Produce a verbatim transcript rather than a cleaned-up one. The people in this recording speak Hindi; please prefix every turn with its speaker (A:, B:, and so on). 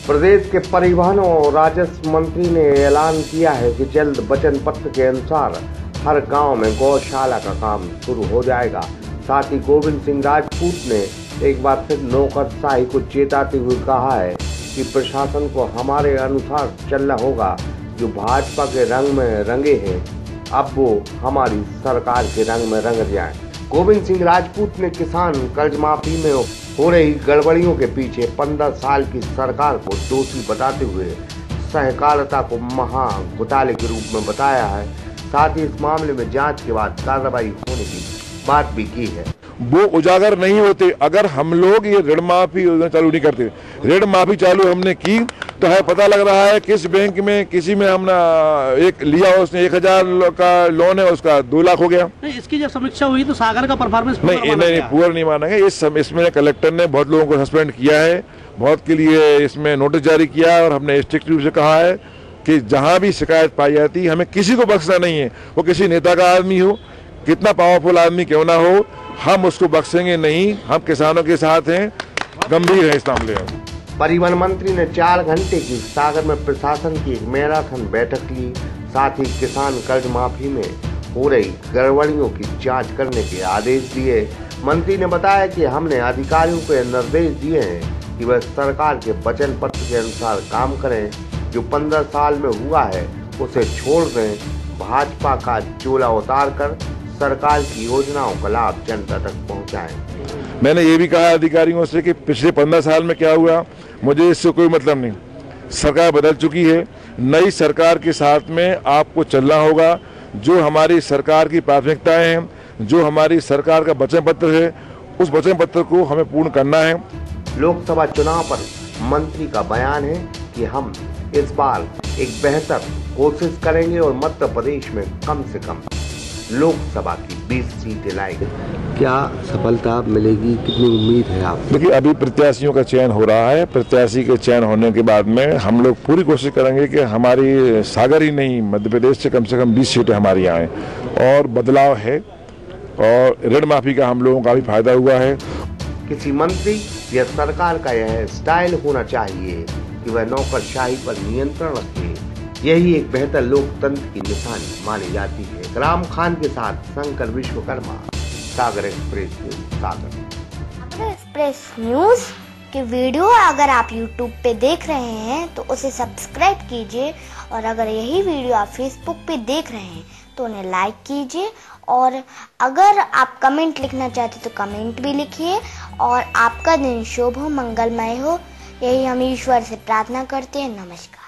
A: प्रदेश के परिवहन और राजस्व मंत्री ने ऐलान किया है कि जल्द वचन पत्र के अनुसार हर गांव में गौशाला का काम शुरू हो जाएगा। साथ ही गोविंद सिंह राजपूत ने एक बार फिर नौकरशाही को चेताते हुए कहा है कि प्रशासन को हमारे अनुसार चलना होगा। जो भाजपा के रंग में रंगे हैं अब वो हमारी सरकार के रंग में रंग जाएं। गोविंद सिंह राजपूत ने किसान कर्ज माफी में हो रही गड़बड़ियों के पीछे पंद्रह साल की सरकार को दोषी बताते हुए सहकारिता को महा घोटाले के रूप में बताया है। साथ ही इस मामले में जांच के बाद कार्रवाई होने की बात भी की है।
B: वो उजागर नहीं होते अगर हम लोग ये ऋण माफी योजना चालू नहीं करते। ऋण माफी चालू हमने की तो है पता लग रहा है किस बैंक में किसी में हमने एक लिया उसने एक हजार का लोन है उसका दो लाख हो गया।
C: नहीं, इसकी जब समीक्षा हुई तो सागर का परफॉर्मेंस
B: नहीं नहीं, नहीं पूरा नहीं मानेंगे। इस इसमें कलेक्टर ने बहुत लोगों को सस्पेंड किया है, बहुत के लिए इसमें नोटिस जारी किया है और हमने स्ट्रिक्ट रूप से कहा है कि जहाँ भी शिकायत पाई जाती है हमें किसी को बख्शना नहीं है। वो किसी नेता का आदमी हो, कितना पावरफुल आदमी क्यों ना हो, हम उसको बख्शेंगे नहीं। हम किसानों के साथ हैं, गंभीर है इस मामले में।
A: परिवहन मंत्री ने चार घंटे की सागर में प्रशासन की एक मैराथन बैठक ली। साथ ही किसान कर्ज माफी में हो रही गड़बड़ियों की जांच करने के आदेश दिए। मंत्री ने बताया कि हमने अधिकारियों को निर्देश दिए हैं कि वह सरकार के वचन पत्र के अनुसार काम करें। जो पंद्रह साल में हुआ है उसे छोड़ दें। भाजपा का चोला उतार कर सरकार की योजनाओं का लाभ जनता तक पहुंचाएं।
B: मैंने ये भी कहा अधिकारियों से कि पिछले पंद्रह साल में क्या हुआ मुझे इससे कोई मतलब नहीं। सरकार बदल चुकी है, नई सरकार के साथ में आपको चलना होगा। जो हमारी सरकार की प्राथमिकताएं हैं, जो हमारी सरकार का वचन पत्र है, उस वचन पत्र को हमें पूर्ण करना है।
A: लोकसभा चुनाव पर मंत्री का बयान है कि हम इस बार एक बेहतर कोशिश करेंगे और मध्य प्रदेश में कम से कम लोकसभा की बीस सीटें लाएंगे। क्या सफलता मिलेगी, कितनी उम्मीद है आप?
B: देखिए अभी प्रत्याशियों का चयन हो रहा है। प्रत्याशी के चयन होने के बाद में हम लोग पूरी कोशिश करेंगे कि हमारी सागर ही नहीं मध्य प्रदेश से कम से कम बीस सीटें हमारी आए। और बदलाव है और ऋण माफी का हम लोगों का भी फायदा हुआ है।
A: किसी मंत्री या सरकार का यह स्टाइल होना चाहिए कि वह नौकरशाही पर नियंत्रण रखे। यही एक बेहतर लोकतंत्र की निशानी मानी जाती है। राम खान के साथ Shankar Vishwakarma, Sagar express news Sagar.
D: Sagar express news की वीडियो अगर आप यूट्यूब पे देख रहे हैं तो उसे सब्सक्राइब कीजिए और अगर यही वीडियो आप फेसबुक पे देख रहे हैं तो उन्हें लाइक कीजिए और अगर आप कमेंट लिखना चाहते तो कमेंट भी लिखिए और आपका दिन शुभ हो, मंगलमय हो। यही हम ईश्वर से प्रार्थना करते हैं। नमस्कार।